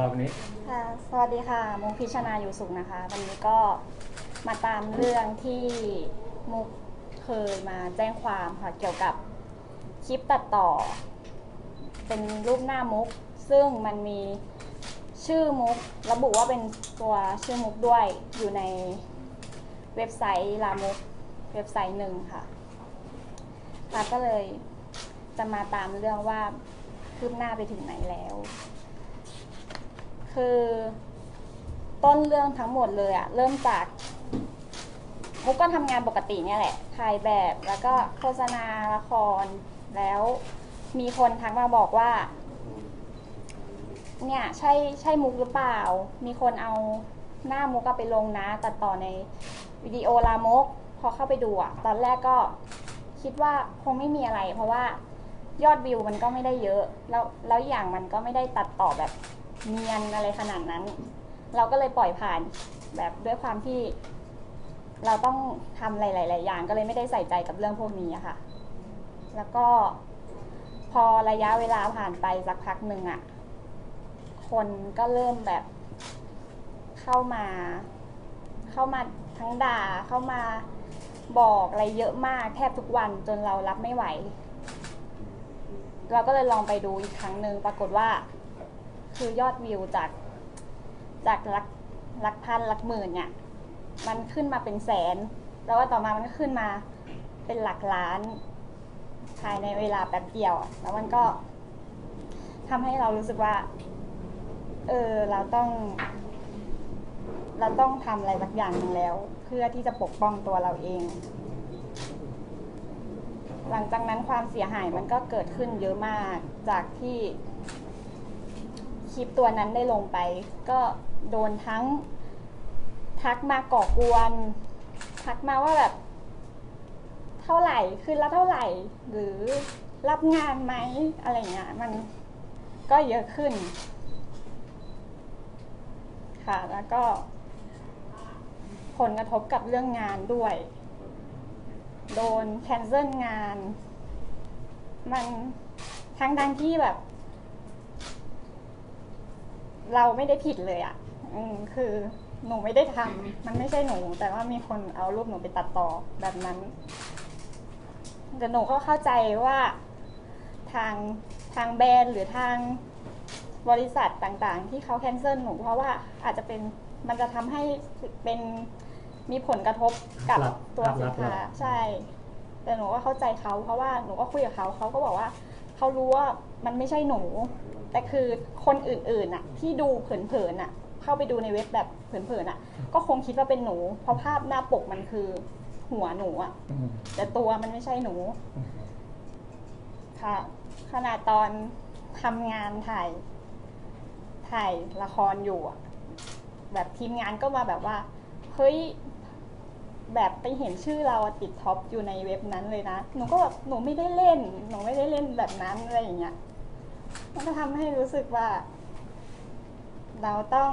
วันนี้ค่ะสวัสดีค่ะมุกพิชนาอยู่สุขนะคะวันนี้ก็มาตามเรื่องที่มุกเคยมาแจ้งความค่ะเกี่ยวกับคลิปตัดต่อเป็นรูปหน้ามุกซึ่งมันมีชื่อมุกระบุว่าเป็นตัวชื่อมุกด้วยอยู่ในเว็บไซต์ลามุกเว็บไซต์หนึ่งค่ะก็เลยจะมาตามเรื่องว่าคืบหน้าไปถึงไหนแล้วคือต้นเรื่องทั้งหมดเลยอะเริ่มจากมุกก็ทำงานปกติเนี่ยแหละถ่ายแบบแล้วก็โฆษณาละครแล้วมีคนทักมาบอกว่าเนี่ยใช่มุกหรือเปล่ามีคนเอาหน้ามุกไปลงนะตัดต่อในวิดีโอลามกพอเข้าไปดูอะตอนแรกก็คิดว่าคงไม่มีอะไรเพราะว่ายอดวิวมันก็ไม่ได้เยอะแล้วอย่างมันก็ไม่ได้ตัดต่อแบบเนียนอะไรขนาดนั้นเราก็เลยปล่อยผ่านแบบด้วยความที่เราต้องทำหลายๆอย่างก็เลยไม่ได้ใส่ใจกับเรื่องพวกนี้อะค่ะแล้วก็พอระยะเวลาผ่านไปสักพักหนึ่งอะคนก็เริ่มแบบเข้ามาทั้งด่าเข้ามาบอกอะไรเยอะมากแทบทุกวันจนเรารับไม่ไหวเราก็เลยลองไปดูอีกครั้งหนึ่งปรากฏว่าคือยอดวิวจากหลักพันหลักหมื่นเนี่ยมันขึ้นมาเป็นแสนแล้วว่าต่อมามันก็ขึ้นมาเป็นหลักล้านภายในเวลาแป๊บเดียวแล้วมันก็ทำให้เรารู้สึกว่าเราต้องทำอะไรสักอย่างหนึ่งแล้วเพื่อที่จะปกป้องตัวเราเองหลังจากนั้นความเสียหายมันก็เกิดขึ้นเยอะมากจากที่คลิปตัวนั้นได้ลงไปก็โดนทั้งทักมาก่อกวนทักมาว่าแบบเท่าไหร่คืนละเท่าไหร่หรือรับงานไหมอะไรเงี้ยมันก็เยอะขึ้นค่ะแล้วก็ผลกระทบกับเรื่องงานด้วยโดนแคนเซิลงานมันทั้งที่แบบเราไม่ได้ผิดเลยอ่ะคือหนูไม่ได้ทำมันไม่ใช่หนูแต่ว่ามีคนเอารูปหนูไปตัดต่อแบบนั้นแต่หนูก็เข้าใจว่าทางแบรนด์หรือทางบริษัทต่างๆที่เขาแคนเซิลหนูเพราะว่าอาจจะเป็นมันจะทำให้เป็นมีผลกระทบกับตัวสินค้าใช่แต่หนูก็เข้าใจเขาเพราะว่าหนูก็คุยกับเขาเขาก็บอกว่าเขารู้ว่ามันไม่ใช่หนูแต่คือคนอื่นๆน่ะที่ดูเผินๆน่ะเข้าไปดูในเว็บแบบเผินๆน่ะก็คงคิดว่าเป็นหนูเพราะภาพหน้าปกมันคือหัวหนูอ่ะแต่ตัวมันไม่ใช่หนูค่ะขณะตอนทำงานถ่ายละครอยู่อ่ะแบบทีมงานก็มาแบบว่าเฮ้ยแบบไปเห็นชื่อเราติดท็อปอยู่ในเว็บนั้นเลยนะหนูก็แบบหนูไม่ได้เล่นแบบนั้นอะไรอย่างเงี้ยมันก็ทำให้รู้สึกว่าเราต้อง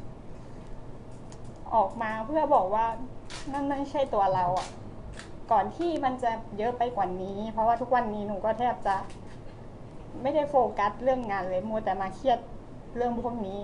ออกมาเพื่อบอกว่านั่นไม่ใช่ตัวเราอ่ะก่อนที่มันจะเยอะไปกว่านี้เพราะว่าทุกวันนี้หนูก็แทบจะไม่ได้โฟกัสเรื่องงานเลยมัวแต่มาเครียดเรื่องพวกนี้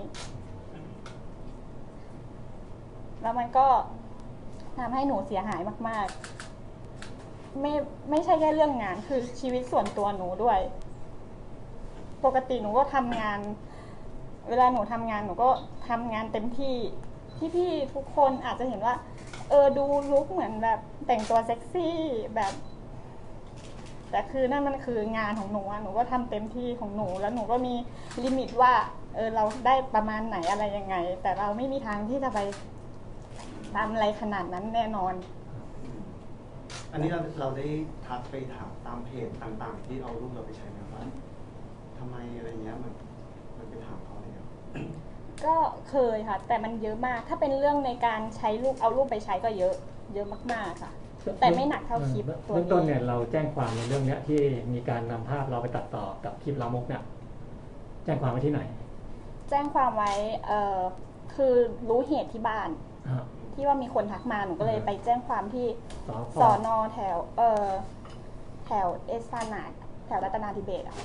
แล้วมันก็ทำให้หนูเสียหายมากๆไม่ใช่แค่เรื่องงานคือชีวิตส่วนตัวหนูด้วยปกติหนูก็ทำงานเวลาหนูทำงานหนูก็ทำงานเต็มที่พี่ทุกคนอาจจะเห็นว่าดูลุคเหมือนแบบแต่งตัวเซ็กซี่แบบแต่คือนั่นมันคืองานของหนูหนูก็ทำเต็มที่ของหนูแล้วหนูก็มีลิมิตว่าเราได้ประมาณไหนอะไรยังไงแต่เราไม่มีทางที่จะไปทำอะไรขนาดนั้นแน่นอนอันนี้เราได้ทักไปถามตามเพจต่างๆที่เอารูปเราไปใช้ไหมว่าทำไมอะไรเงี้ยมันไปถามเขาเลยก็เคยค่ะแต่มันเยอะมากถ้าเป็นเรื่องในการใช้รูปเอารูปไปใช้ก็เยอะมากๆค่ะแต่ไม่หนักเท่าคลิปตัวนี้ต้นเนี่ยเราแจ้งความในเรื่องนี้ที่มีการนำภาพเราไปตัดต่อกับคลิปลามกเนี่ยแจ้งความไว้ที่ไหนแจ้งความไว้คือรู้เหตุที่บ้านที่ว่ามีคนทักมาหนูก็เลยไปแจ้งความที่สน.แถวเอสพานาแถวรัตนาธิเบศร์อะ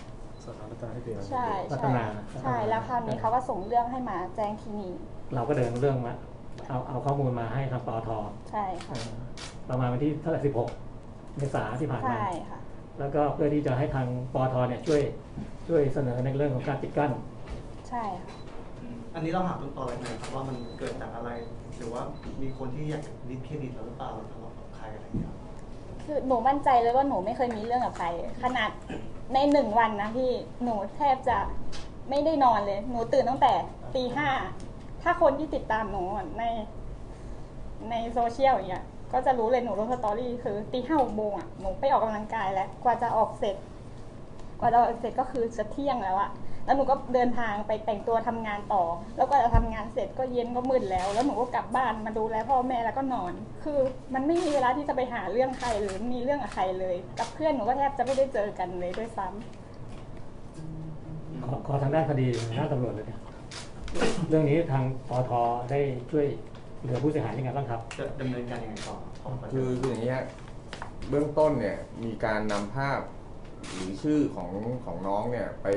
สถานการณ์ให้เปลี่ยนใช่พัฒนาใช่แล้วคราวนี้เขาก็ส่งเรื่องให้มาแจ้งที่นี่เราก็เดินเรื่องมาเอาข้อมูลมาให้ทางปอทใช่ค่ะประมาณวันที่เท่าไหร่16 เมษายนที่ผ่านมาใช่ค่ะแล้วก็เพื่อที่จะให้ทางปอทเนี่ยช่วยเสนอในเรื่องของการปิดกั้นใช่ค่ะอันนี้เราหาต้นตออะไรไหมครับว่ามันเกิดจากอะไร หรือว่ามีคนที่อยากดิสเครดิตเราหรือเปล่าทะเลาะกับใครอะไรอย่างเงี้ยคือหนูมั่นใจเลยว่าหนูไม่เคยมีเรื่องกับใครขนาดใน1 วันนะพี่หนูแทบจะไม่ได้นอนเลย หนูตื่นตั้งแต่ตี 5ถ้าคนที่ติดตามหนูในโซเชียลอย่างเงี้ยก็จะรู้เลยหนูลงสตอรี่คือตี 5-6 โมงอ่ะหนูไปออกกำลังกายแล้วกว่าจะออกเสร็จก็คือจะเที่ยงแล้วอะแล้วหนูก็เดินทางไปแต่งตัวทำงานต่อ แล้วก็จะทำงานเสร็จก็เย็นก็มืดแล้วหนูก็กลับบ้านมาดูแลพ่อแม่แล้วก็นอน คือมันไม่มีเวลาที่จะไปหาเรื่องใครหรือมีเรื่องกับใครเลย กับเพื่อนหนูก็แทบจะไม่ได้เจอกันเลยด้วยซ้ำขอทางด้านคดีทางด้านตำรวจเลยเนี่ยเรื่องนี้ทางปอทได้ช่วยเหลือผู้เสียหายยังไงบ้างครับจะดำเนินการยังไงต่อคืออย่างนี้ฮะเบื้องต้นเนี่ยมีการนำภาพหรือชื่อของน้องเนี่ยไป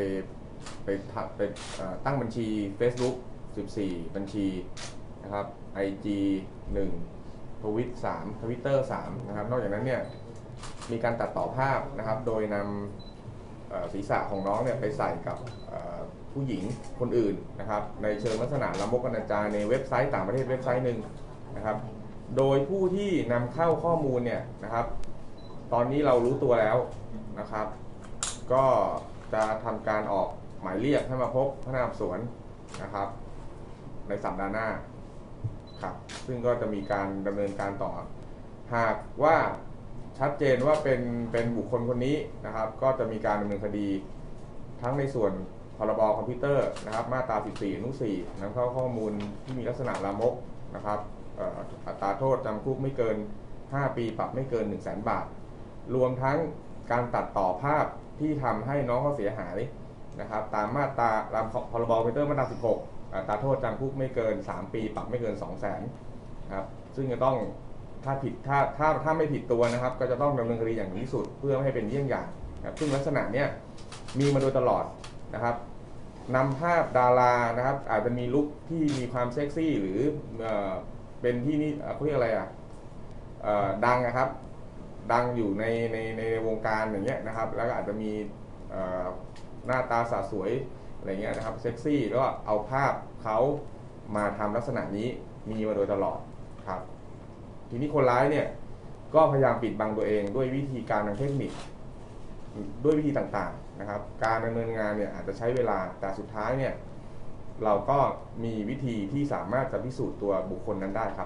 ตั้งบัญชี Facebook 14 บัญชีนะครับ IG 1 ทวิต3 Twitter 3นะครับนอกจากนั้นเนี่ยมีการตัดต่อภาพนะครับโดยนำศีรษะของน้องเนี่ยไปใส่กับผู้หญิงคนอื่นนะครับในเชิงลักษณะละมกอนาจารในเว็บไซต์ต่างประเทศเว็บไซต์หนึ่งนะครับโดยผู้ที่นำเข้าข้อมูลเนี่ยนะครับตอนนี้เรารู้ตัวแล้วนะครับก็จะทำการออกหมายเรียกให้มาพบพนักงานสอบสวนนะครับในสัปดาห์หน้าครับซึ่งก็จะมีการดำเนินการต่อหากว่าชัดเจนว่าเป็นบุคคลคนนี้นะครับก็จะมีการดำเนินคดีทั้งในส่วนพรบคอมพิวเตอร์นะครับมาตรา 14 อนุ 4 นำเข้าข้อมูลที่มีลักษณะลามกนะครับอัตราโทษจำคุกไม่เกิน 5 ปีปรับไม่เกิน 100,000 บาทรวมทั้งการตัดต่อภาพที่ทำให้น้องเขาเสียหายนะครับตามมาตราพรบคอมพิวเตอร์มาตรา 16 อัตราโทษจำคุกไม่เกิน 3 ปีปรับไม่เกิน 200,000นะครับซึ่งจะต้องถ้าผิดถ้าไม่ผิดตัวนะครับก็จะต้องดำเนินคดีอย่างถึงที่สุดเพื่อไม่ให้เป็นเยี่ยงอย่างนะครับซึ่งลักษณะเนี้ยมีมาโดยตลอดนะครับนำภาพดารานะครับอาจจะมีลุคที่มีความเซ็กซี่หรือเป็นที่นี่เขาเรียกอะไรดังนะครับดังอยู่ในวงการอย่างเงี้ยนะครับแล้วก็อาจจะมีหน้าตาสะสวยอะไรเงี้ยนะครับเซ็กซี่แล้วก็เอาภาพเขามาทำลักษณะนี้มีมาโดยตลอดครับทีนี้คนร้ายเนี่ยก็พยายามปิดบังตัวเองด้วยวิธีการทางเทคนิคด้วยวิธีต่างๆนะครับการดำเนินงานเนี่ยอาจจะใช้เวลาแต่สุดท้ายเนี่ยเราก็มีวิธีที่สามารถจะพิสูจน์ตัวบุคคลนั้นได้ครับ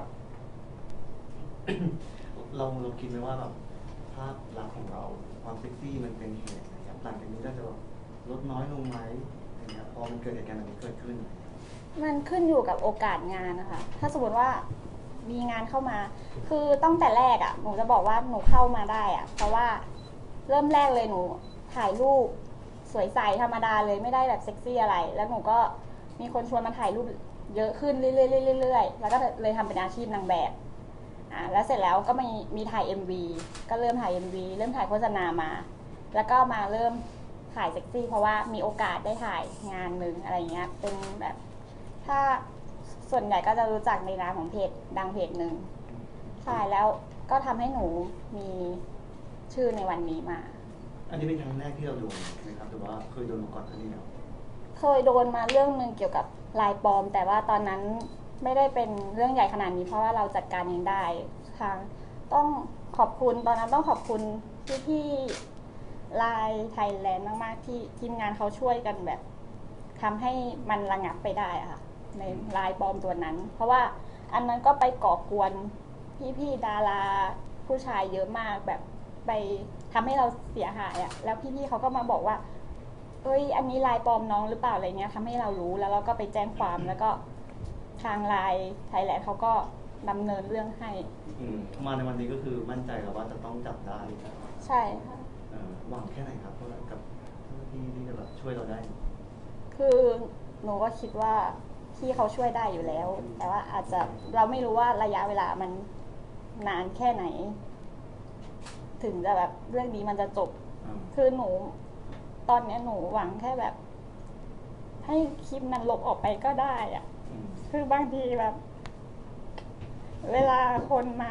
เราคิดไหมว่าแบบภาพลักษณ์ของเราความเซ็กซี่มันเป็นเหตุนะครับหลังจากนี้เราจะแบบลดน้อยลงไหมอย่างเงี้ยพอมันเกิดเหตุการณ์แบบนี้เกิดขึ้นมันขึ้นอยู่กับโอกาสงานนะคะถ้าสมมติว่ามีงานเข้ามาคือตั้งแต่แรกหนูจะบอกว่าหนูเข้ามาได้เพราะว่าเริ่มแรกเลยหนูถ่ายรูปสวยใสธรรมดาเลยไม่ได้แบบเซ็กซี่อะไรแล้วหนูก็มีคนชวนมาถ่ายรูปเยอะขึ้นเรื่อยๆแล้วก็เลยทำเป็นอาชีพนางแบบแล้วเสร็จแล้วก็มีถ่าย MV ก็เริ่มถ่าย MV เริ่มถ่ายโฆษณามาแล้วก็มาเริ่มถ่ายเซ็กซี่เพราะว่ามีโอกาสได้ถ่ายงานหนึ่งอะไรเงี้ยเป็นแบบถ้าส่วนใหญ่ก็จะรู้จักในนามของเพจดังเพจหนึ่งใช่แล้วก็ทำให้หนูมีชื่อในวันนี้มาอันนี้เป็นครั้งแรกที่เราโดนไหมครับหรือว่าเคยโดนมาก่อนครั้งนี้แล้วเคยโดนมาเรื่องนึงเกี่ยวกับลายปลอมแต่ว่าตอนนั้นไม่ได้เป็นเรื่องใหญ่ขนาดนี้เพราะว่าเราจัดการเองได้ทางต้องขอบคุณตอนนั้นต้องขอบคุณพี่ไลน์ไทยแลนด์มากๆที่ทีมงานเขาช่วยกันแบบทำให้มันระงับไปได้ค่ะในลายปลอมตัวนั้นเพราะว่าอันนั้นก็ไปก่อกวนพี่ดาราผู้ชายเยอะมากแบบไปทำให้เราเสียหายแล้วพี่เขาก็มาบอกว่าเอ้ยอันนี้ลายปลอมน้องหรือเปล่าอะไรเงี้ยทำให้เรารู้แล้วเราก็ไปแจ้งความแล้วก็ทางไลน์ไทยแลนด์เขาก็ดำเนินเรื่องให้มาในวันนี้ก็คือมั่นใจแล้วว่าจะต้องจับได้ใช่ค่ะหวังแค่ไหนครับกับที่จะแบบช่วยเราได้คือหนูก็คิดว่าพี่เขาช่วยได้อยู่แล้วแต่ว่าอาจจะเราไม่รู้ว่าระยะเวลามันนานแค่ไหนถึงจะแบบเรื่องนี้มันจะจบคือหนูตอนเนี้ยหนูหวังแค่แบบ ให้คลิปนั้นลบออกไปก็ได้อะอืมคือบางทีแบบ เวลาคนมา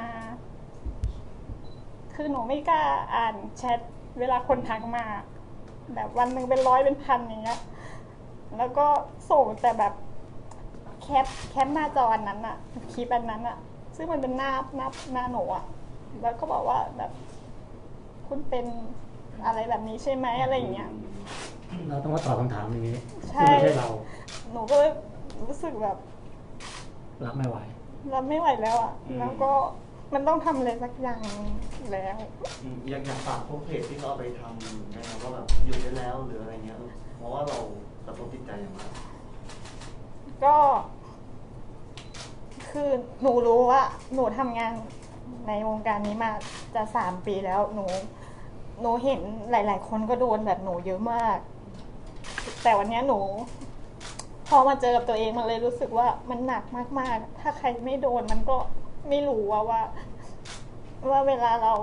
คือหนูไม่กล้าอ่านแชทเวลาคนทักมา แบบวันหนึ่งเป็นร้อยเป็นพันอย่างเงี้ย แล้วก็ส่งแต่แบบแคปหน้าจออันนั้นอะคลิปอันนั้นอะซึ่งมันเป็นหน้าหนูอะแล้วก็บอกว่าแบบ คุณเป็นอะไรแบบนี้ใช่ไหมอะไรอย่างเงี้ยเราต้องมาตอบคำถามอย่างนี้ใช่ซึ่งไม่ใช่เราหนูก็เลยรู้สึกแบบรับไม่ไหวรับไม่ไหวแล้วอะแล้วก็มันต้องทำอะไรสักอย่างแล้วอยากฝากพวกเพจที่เขาเอาไปทำนะครับว่าแบบหยุดได้แล้วหรืออะไรเงี้ยเพราะว่าเรากระทบจิตใจอย่างมากก็ คือหนูรู้ว่าหนูทำงานในวงการนี้มาจะ3 ปีแล้ว หนูเห็นหลาย ๆ คนก็โดนแบบหนูเยอะมาก แต่วันนี้หนู พอมาเจอกับตัวเองมันเลยรู้สึกว่ามันหนักมากๆ ถ้าใครไม่โดนมันก็ไม่รู้ว่าเวลาเรา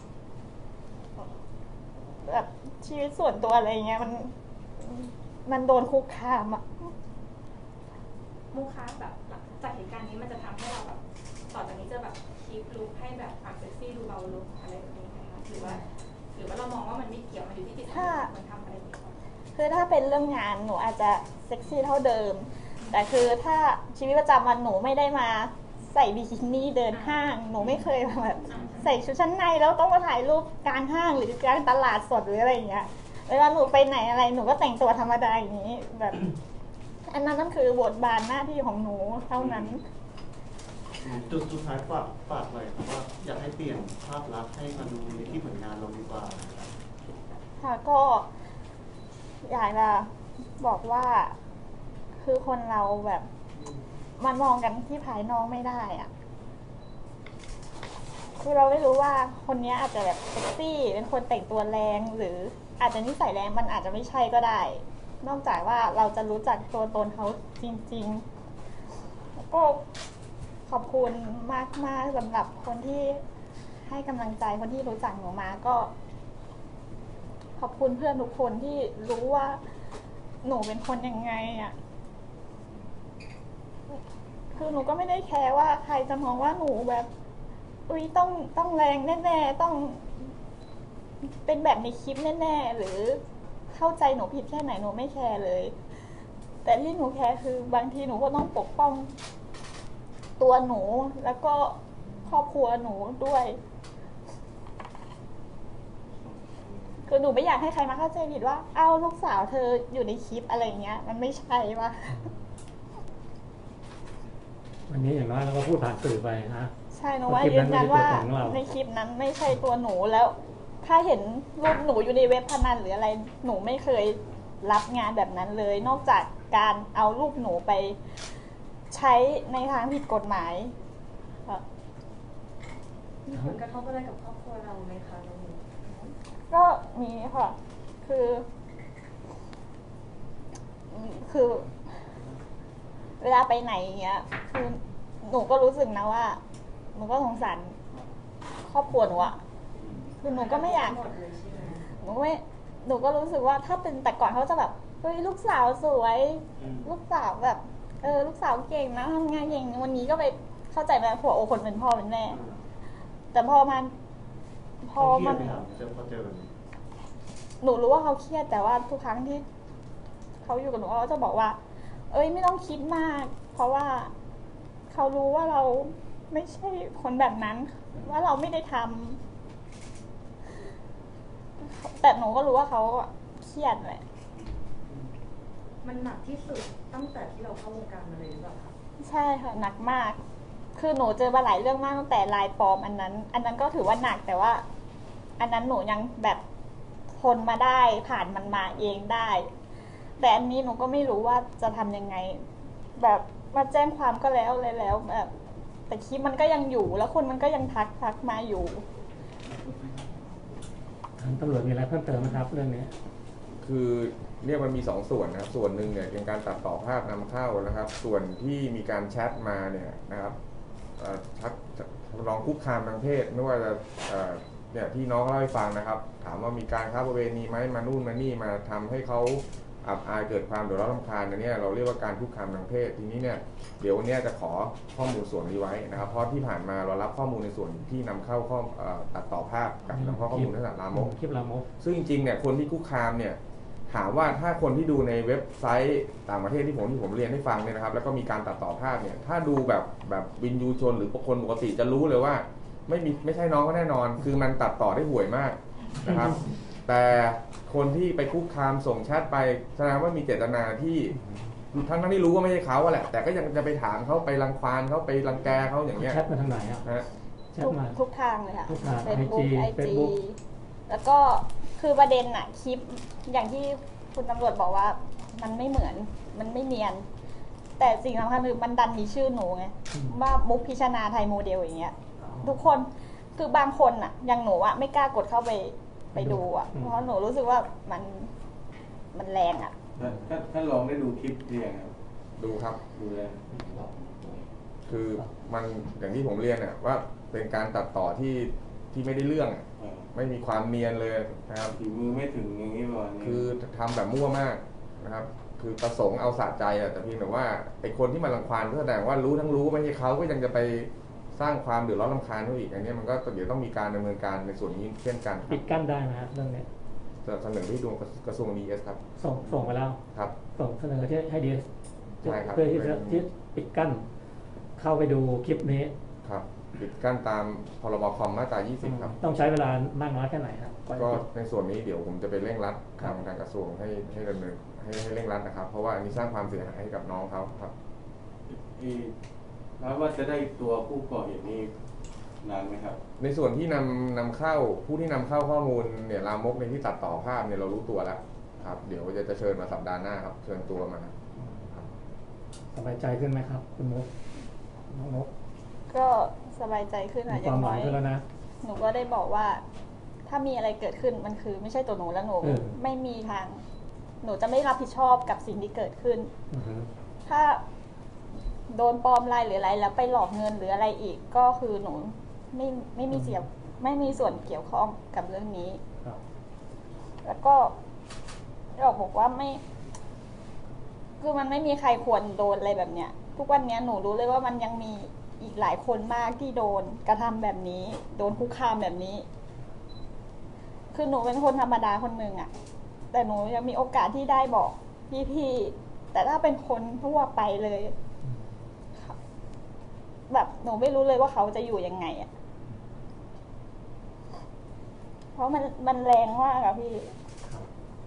แบบชีวิตส่วนตัวอะไรเงี้ยมันโดนคุกคามอะมุกคะแบบหลังจากเหตุการณ์นี้มันจะทำให้เราแบบต่อจากนี้จะแบบคีปลุคให้แบบความเซ็กซี่ดูเบาลงอะไรแบบนี้ไหมคะหรือว่าเรามองว่ามันไม่เกี่ยวมันอยู่ที่จิตใจมันทำอะไรดีกว่าคือถ้าเป็นเรื่องงานหนูอาจจะเซ็กซี่เท่าเดิม แต่คือถ้าชีวิตประจำวันหนูไม่ได้มาใส่บิกินี่เดินห้าง หนูไม่เคยแบบใส่ชุดชั้นในแล้วต้องมาถ่ายรูปกลางห้างหรือกลางตลาดสดหรืออะไรอย่างเงี้ย เวลาหนูไปไหนอะไรหนูก็แต่งตัวธรรมดาอย่างนี้แบบ อันนั้นนั่นคือบทบาทหน้าที่ของหนูเท่านั้นจุดสุดท้ายฝากเลยครับว่าอยากให้เปลี่ยนภาพลักษณ์ให้มันดูในที่ผลงานเราดีกว่านะครับค่ะก็อยากจะบอกว่าคือคนเราแบบมันมองกันที่ภายนอกไม่ได้อะคือเราไม่รู้ว่าคนนี้อาจจะแบบเซ็กซี่เป็นคนแต่งตัวแรงหรืออาจจะนิสัยแรงมันอาจจะไม่ใช่ก็ได้ นอกจากว่าเราจะรู้จักตัวตนเขาจริงๆแล้วก็ขอบคุณมากๆสำหรับคนที่ให้กำลังใจคนที่รู้จักหนูมาก็ ขอบคุณเพื่อนทุกคนที่รู้ว่าหนูเป็นคนยังไงอ่ะ คือหนูก็ไม่ได้แคร์ว่าใครจะมองว่าหนูแบบอุ้ยต้องแรงแน่ๆต้องเป็นแบบในคลิปแน่ๆหรือเข้าใจหนูผิดแค่ไหนหนูไม่แคร์เลย แต่ที่หนูแคร์คือบางทีหนูก็ต้องปกป้องตัวหนูแล้วก็ครอบครัวหนูด้วย คือหนูไม่อยากให้ใครมาเข้าใจผิดว่าเอ้าลูกสาวเธออยู่ในคลิปอะไรเงี้ยมันไม่ใช่ปะวันนี้อย่างน้อยเราก็พูดผ่านสื่อไปนะใช่หนูว่ายืนยันว่าในคลิปนั้นไม่ใช่ตัวหนูแล้ว ถ้าเห็นรูปหนูอยู่ในเว็บพนันหรืออะไรหนูไม่เคยรับงานแบบนั้นเลย นอกจากการเอารูปหนูไปใช้ในทางผิดกฎหมายมีผลกระทบอะไรกับครอบครัวเราไหมคะน้องมุกก็มีค่ะ คือ เวลาไปไหนอย่างเงี้ย คือหนูก็รู้สึกนะว่า หนูก็สงสารครอบครัวหนูอะคือหนูก็ไม่อยากหมดเลยใช่ไหมหนูก็รู้สึกว่าถ้าเป็นแต่ก่อนเขาจะแบบเฮ้ยลูกสาวสวย ลูกสาวแบบลูกสาวเก่งนะทำงานเก่งวันนี้ก็ไปเข้าใจไหมหัวอกคนเป็นพ่อเป็นแม่ แต่พอมันพอเจอแบบนี้หนูรู้ว่าเขาเครียดแต่ว่าทุกครั้งที่เขาอยู่กับหนูเขาจะบอกว่า เอ้ยไม่ต้องคิดมาก เพราะว่าเขารู้ว่าเราไม่ใช่คนแบบนั้น ว่าเราไม่ได้ทำแต่หนูก็รู้ว่าเขาเครียดแหละมันหนักที่สุดตั้งแต่ที่เราเข้าวงการมาเลยหรือเปล่าคะใช่ค่ะหนักมาก คือหนูเจอมาหลายเรื่องมากตั้งแต่ลายปลอมอันนั้นก็ถือว่าหนักแต่ว่า อันนั้นหนูยังแบบทนมาได้ผ่านมันมาเองได้ แต่อันนี้หนูก็ไม่รู้ว่าจะทำยังไง แบบมาแจ้งความก็แล้วเลยแล้วแบบแต่คลิปมันก็ยังอยู่แล้วคนมันก็ยังทักมาอยู่ทางตำรวจมีอะไรเพิ่มเติมไหมครับเรื่องนี้คือเนี่ยมันมี2ส่วนนะครับส่วนหนึ่งเนี่ยเป็นการตัดต่อภาพนำเข้านะครับ ส่วนที่มีการแชทมาเนี่ยนะครับชักลองคุกคามทางเพศไม่ว่าจะเนี่ยที่น้องเล่าให้ฟังนะครับถามว่ามีการค้าประเวณีไหมมานู่นมานี่มาทำให้เขาอับอายเกิดความเดือดร้อนรำคาญเนี่ยเราเรียกว่าการคุกคามทางเพศทีนี้เนี่ยเดี๋ยววันนี้จะขอข้อมูลส่วนนี้ไว้นะครับเพราะที่ผ่านมาเรารับข้อมูลในส่วนที่นำเข้าตัดต่อภาพกับนำเข้าข้อมูลลักษณะลามกคลิปลามกซึ่งจริงๆเนี่ยคนที่คุกคามเนี่ยถามว่าถ้าคนที่ดูในเว็บไซต์ต่างประเทศที่ผมเรียนให้ฟังเนี่ยนะครับแล้วก็มีการตัดต่อภาพเนี่ยถ้าดูแบบวินยูชนหรือคนปกติจะรู้เลยว่าไม่ใช่น้องก็แน่นอน คือมันตัดต่อได้ห่วยมากนะครับ แต่คนที่ไปคุกคามส่งแชทไปแสดงว่ามีเจตนาที่ทั้งที่รู้ว่าไม่ใช่เขาแหละแต่ก็ยังจะไปถามเขาไปรังควานเขาไปรังแกเขาอย่างเงี้ยแชทมาทางไหนอ่ะนะแชทมาทุกทางเลยค่ะทุกทาง Facebook IG IG Facebook แล้วก็คือประเด็นอะคลิปอย่างที่คุณตำรวจบอกว่ามันไม่เหมือนมันไม่เนียน แต่สิ่งสำคัญคือมันดันมีชื่อหนูไงว่ามุกพิชนาไทยโมเดลอย่างเงี้ยทุกคนคือบางคนอะอย่างหนูอะไม่กล้ากดเข้าไปดูอะเพราะหนูรู้สึกว่ามันแรงอะท่านลองได้ดูคลิปหรือยังครับดูครับดูแล้วคือมันอย่างที่ผมเรียนเนี่ยว่าเป็นการตัดต่อที่ไม่ได้เรื่องอะไม่มีความเนียนเลยนะครับฝีมือไม่ถึงอย่างนี้ประมาณนี้คือทำแบบมั่วมากนะครับคือประสงค์เอาสะใจอะแต่เพียงแต่ว่าไอ้คนที่มารังควานก็แสดงว่ารู้ทั้งรู้ไม่ใช่เขาก็ยังจะไปสร้างความเดือดร้อนรำคาญเขาอีกอันนี้มันก็เดี๋ยวต้องมีการดำเนินการในส่วนนี้เช่นกันปิดกั้นได้นะฮะเรื่องนี้จะเสนอที่กระทรวง DS ครับส่งไปแล้วครับส่งเสนอที่ให้ดีใช่ครับเพื่อที่ปิดกั้นเข้าไปดูคลิปนี้ครับปิดกั้นตามพรบคอมมาตรา 20 ครับต้องใช้เวลามากน้อยแค่ไหนครับก็ในส่วนนี้เดี๋ยวผมจะไปเร่งรัดทางกระทรวงให้ดำเนินให้เร่งรัดนะครับ เพราะว่าอันนี้สร้างความเสียหายให้กับน้องเขาครับแล้วว่าจะได้ตัวผู้ก่อเหตุนี้นานไหมครับในส่วนที่นำเข้าผู้ที่นำเข้าข้อมูลเนี่ยลามกในที่ตัดต่อภาพเนี่ยเรารู้ตัวแล้วครับเดี๋ยวจะเชิญมาสัปดาห์หน้าครับเชิญตัวมาครับสบายใจขึ้นไหมครับคุณมุกน้องมุกก็สบายใจขึ้นมีอะอควาย่าม งหน้วัอง ยขึ้นแล้วนะหนูก็ได้บอกว่า ถ้ามีอะไรเกิดขึ้นมันคือไม่ใช่ตัวหนูแล้วหนู ไม่มีทาง หนูจะไม่รับผิดชอบกับสิ่งที่เกิดขึ้นอือฮึถ้าโดนปลอมลายหรืออะไรแล้วไปหลอกเงินหรืออะไรอีก ก็คือหนูไม่มีส่วนเกี่ยวข้องกับเรื่องนี้ครับแล้วก็บอกว่าไม่ คือมันไม่มีใครควรโดนอะไรแบบเนี้ย ทุกวันนี้หนูรู้เลยว่ามันยังมีอีกหลายคนมากที่โดนกระทำแบบนี้ โดนคุกคามแบบนี้ คือหนูเป็นคนธรรมดาคนหนึ่งอะแต่หนูยังมีโอกาสที่ได้บอกพี่ๆแต่ถ้าเป็นคนทั่วไปเลยแบบหนูไม่รู้เลยว่าเขาจะอยู่ยังไงอะเพราะมันแรงมากอะพี่ครับ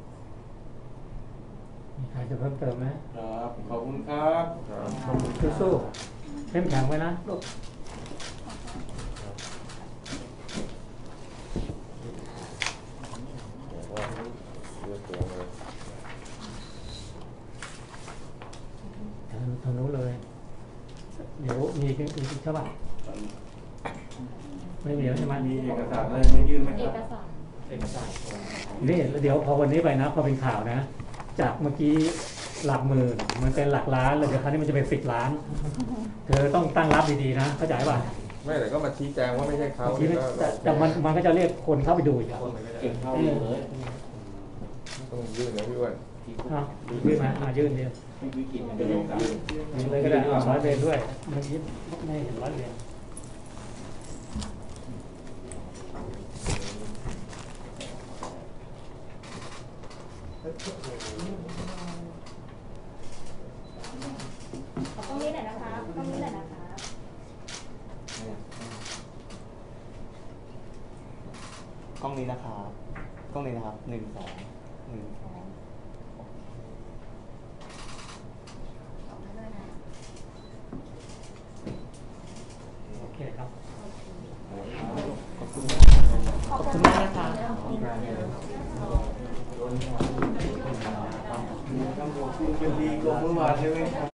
มีใครจะเพิ่มเติมไหมครับ ขอบคุณครับสู้ๆเข้มแข็งไว้นะลูกทางนู้นเลย เดี๋ยวมีอีกใช่ป่ะไม่มีแล้วใช่ไหมมีเอกสารอะไรไม่ยื่นไหมครับนี่เดี๋ยวพอวันนี้ไปนะพอเป็นข่าวนะ จากเมื่อกี้หลักหมื่นมันเป็นหลักล้านเลยเดี๋ยวคราวนี้มันจะเป็น10 ล้าน เธอต้องตั้งรับดีๆนะเข้าใจป่ะไม่แต่ก็มาชี้แจงว่าไม่ใช่เขาทีนี้แต่มันก็จะเรียกคนเข้าไปดูอีกอะต้องยื่นนะพี่อ้วนอ่ะยื่นไหมยื่นเดียวยื่นเลยก็ได้ร้อยเวรด้วยเมื่อกี้ไม่เห็นร้อยเวรตรงนี้หน่อยนะคะตรงนี้หน่อยนะคะกล้องนี้นะครับกล้องนี้นะครับ1 2 1 โอเคครับขอบคุณมากนะคะเป็นดีกว่าเมื่อวานใช่ไหมครับ